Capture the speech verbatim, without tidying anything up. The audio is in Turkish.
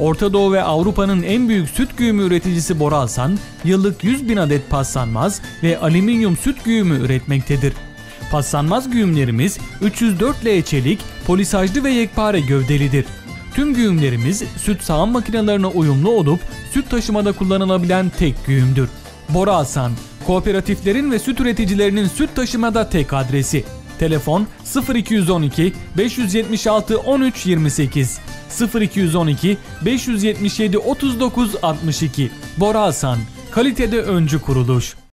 Orta Doğu ve Avrupa'nın en büyük süt güğümü üreticisi Boralsan, yıllık yüz bin adet paslanmaz ve alüminyum süt güğümü üretmektedir. Paslanmaz güğümlerimiz üç yüz dört L çelik, polisajlı ve yekpare gövdelidir. Tüm güğümlerimiz süt sağım makinelerine uyumlu olup süt taşımada kullanılabilen tek güğümdür. Boralsan, kooperatiflerin ve süt üreticilerinin süt taşımada tek adresi. Telefon sıfır iki yüz on iki beş yüz yetmiş altı on üç yirmi sekiz, sıfır iki yüz on iki beş yüz yetmiş yedi otuz dokuz altmış iki. Boralsan, kalitede öncü kuruluş.